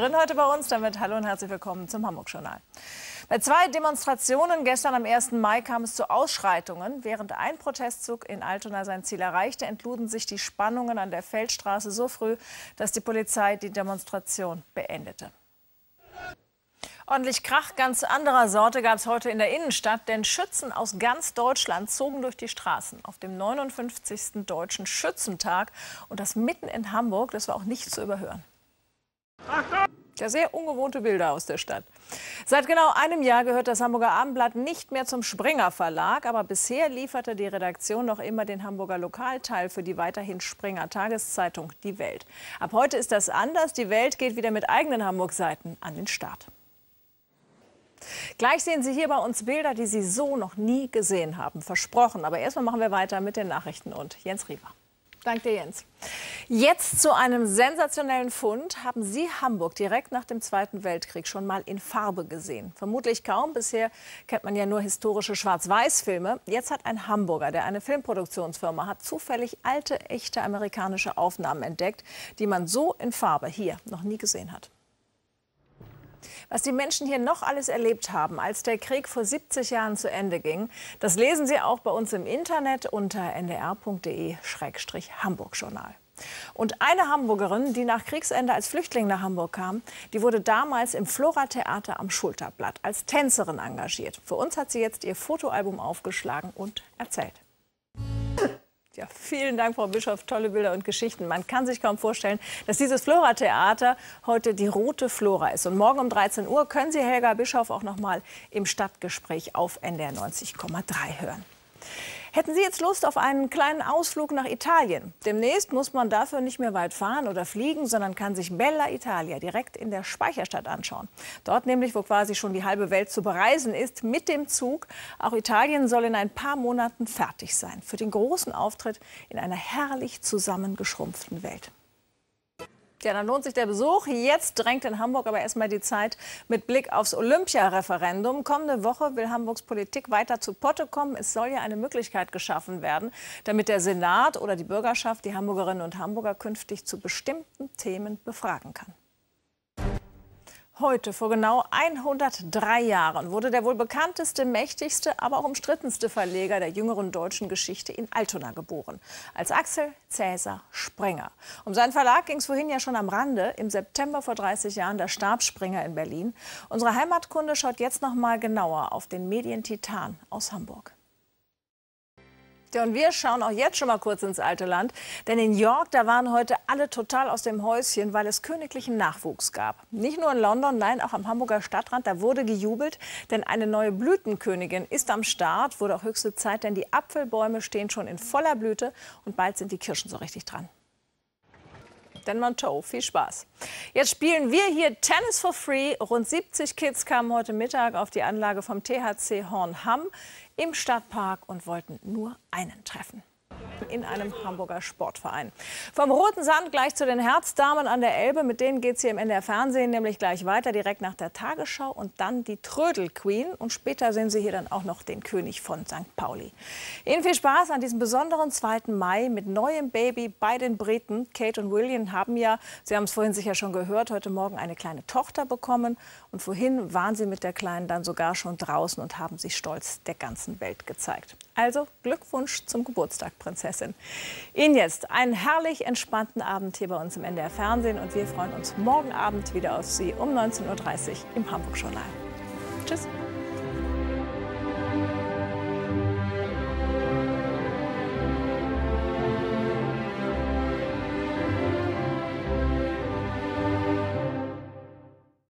Heute bei uns, damit hallo und herzlich willkommen zum Hamburg-Journal. Bei 2 Demonstrationen gestern am 1. Mai kam es zu Ausschreitungen. Während ein Protestzug in Altona sein Ziel erreichte, entluden sich die Spannungen an der Feldstraße so früh, dass die Polizei die Demonstration beendete. Ordentlich Krach ganz anderer Sorte gab es heute in der Innenstadt, denn Schützen aus ganz Deutschland zogen durch die Straßen auf dem 59. Deutschen Schützentag. Und das mitten in Hamburg, das war auch nicht zu überhören. Ja, sehr ungewohnte Bilder aus der Stadt. Seit genau einem Jahr gehört das Hamburger Abendblatt nicht mehr zum Springer Verlag. Aber bisher lieferte die Redaktion noch immer den Hamburger Lokalteil für die weiterhin Springer Tageszeitung Die Welt. Ab heute ist das anders. Die Welt geht wieder mit eigenen Hamburg-Seiten an den Start. Gleich sehen Sie hier bei uns Bilder, die Sie so noch nie gesehen haben. Versprochen. Aber erstmal machen wir weiter mit den Nachrichten und Jens Riewer. Danke dir, Jens. Jetzt zu einem sensationellen Fund. Haben Sie Hamburg direkt nach dem Zweiten Weltkrieg schon mal in Farbe gesehen? Vermutlich kaum. Bisher kennt man ja nur historische Schwarz-Weiß-Filme. Jetzt hat ein Hamburger, der eine Filmproduktionsfirma hat, zufällig alte, echte amerikanische Aufnahmen entdeckt, die man so in Farbe hier noch nie gesehen hat. Was die Menschen hier noch alles erlebt haben, als der Krieg vor 70 Jahren zu Ende ging, das lesen Sie auch bei uns im Internet unter ndr.de/Hamburg-Journal. Und eine Hamburgerin, die nach Kriegsende als Flüchtling nach Hamburg kam, die wurde damals im Flora-Theater am Schulterblatt als Tänzerin engagiert. Für uns hat sie jetzt ihr Fotoalbum aufgeschlagen und erzählt. Ja, vielen Dank, Frau Bischof. Tolle Bilder und Geschichten. Man kann sich kaum vorstellen, dass dieses Flora-Theater heute die Rote Flora ist. Und morgen um 13 Uhr können Sie Helga Bischof auch noch mal im Stadtgespräch auf NDR 90,3 hören. Hätten Sie jetzt Lust auf einen kleinen Ausflug nach Italien? Demnächst muss man dafür nicht mehr weit fahren oder fliegen, sondern kann sich Bella Italia direkt in der Speicherstadt anschauen. Dort nämlich, wo quasi schon die halbe Welt zu bereisen ist, mit dem Zug. Auch Italien soll in ein paar Monaten fertig sein für den großen Auftritt in einer herrlich zusammengeschrumpften Welt. Ja, dann lohnt sich der Besuch. Jetzt drängt in Hamburg aber erstmal die Zeit mit Blick aufs Olympia-Referendum. Kommende Woche will Hamburgs Politik weiter zu Potte kommen. Es soll ja eine Möglichkeit geschaffen werden, damit der Senat oder die Bürgerschaft die Hamburgerinnen und Hamburger künftig zu bestimmten Themen befragen kann. Heute, vor genau 103 Jahren, wurde der wohl bekannteste, mächtigste, aber auch umstrittenste Verleger der jüngeren deutschen Geschichte in Altona geboren. Als Axel Cäsar Springer. Um seinen Verlag ging es vorhin ja schon am Rande. Im September vor 30 Jahren, da starb Springer in Berlin. Unsere Heimatkunde schaut jetzt noch mal genauer auf den Medientitan aus Hamburg. Ja, und wir schauen auch jetzt schon mal kurz ins alte Land. Denn in York, da waren heute alle total aus dem Häuschen, weil es königlichen Nachwuchs gab. Nicht nur in London, nein, auch am Hamburger Stadtrand, da wurde gejubelt. Denn eine neue Blütenkönigin ist am Start. Wurde auch höchste Zeit, denn die Apfelbäume stehen schon in voller Blüte. Und bald sind die Kirschen so richtig dran. Denn Monteau, viel Spaß. Jetzt spielen wir hier Tennis for Free. Rund 70 Kids kamen heute Mittag auf die Anlage vom THC Hornhamm im Stadtpark und wollten nur einen treffen. In einem Hamburger Sportverein. Vom Roten Sand gleich zu den Herzdamen an der Elbe. Mit denen geht es hier im NDR Fernsehen nämlich gleich weiter, direkt nach der Tagesschau. Und dann die Trödel-Queen. Und später sehen Sie hier dann auch noch den König von St. Pauli. Ihnen viel Spaß an diesem besonderen 2. Mai mit neuem Baby bei den Briten. Kate und William haben ja, Sie haben es vorhin sicher schon gehört, heute Morgen eine kleine Tochter bekommen. Und vorhin waren sie mit der Kleinen dann sogar schon draußen und haben sich stolz der ganzen Welt gezeigt. Also Glückwunsch zum Geburtstag, Prinzessin. Ihnen jetzt einen herrlich entspannten Abend hier bei uns im NDR Fernsehen. Und wir freuen uns morgen Abend wieder auf Sie um 19:30 Uhr im Hamburg-Journal. Tschüss.